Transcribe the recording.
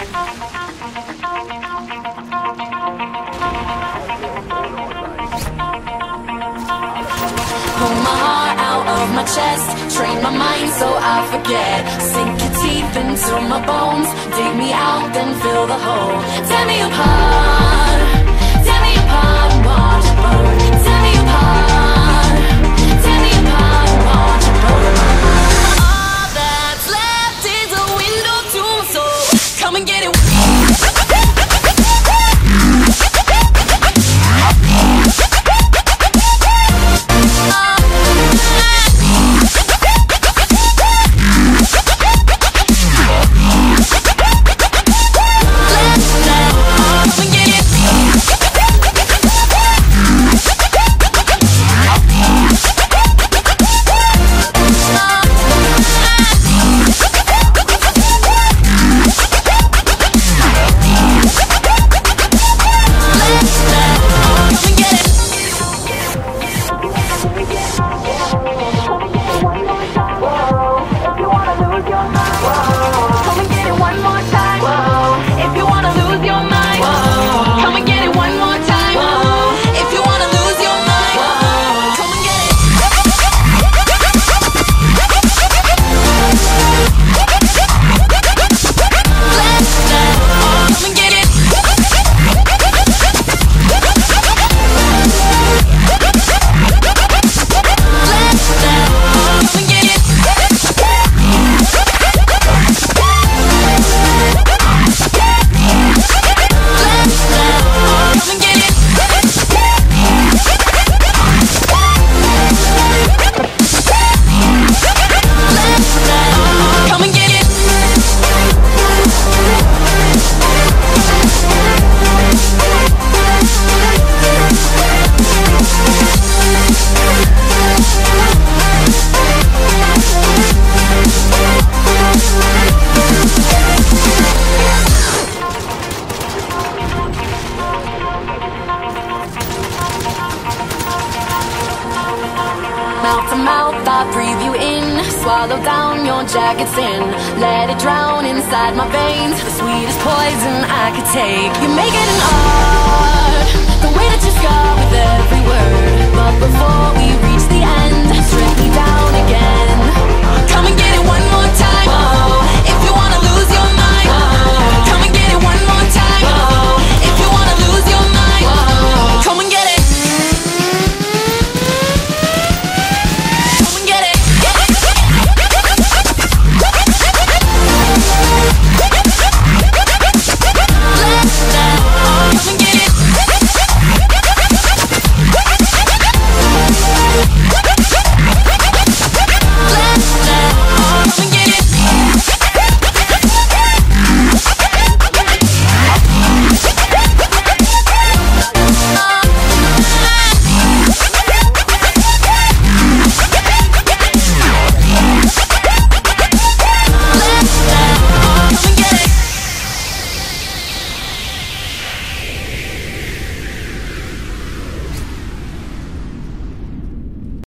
Pull my heart out of my chest, train my mind so I forget. Sink your teeth into my bones, dig me out, then fill the hole. Tear me apart, and watch it burn. Tear me apart, and watch it burn. All that's left is a window to my soul. Come and get it. Mouth to mouth, I breathe you in. Swallow down your jagged sin. Let it drown inside my veins. The sweetest poison I could take. You make it an art, the way that you scar with every word. But before we reach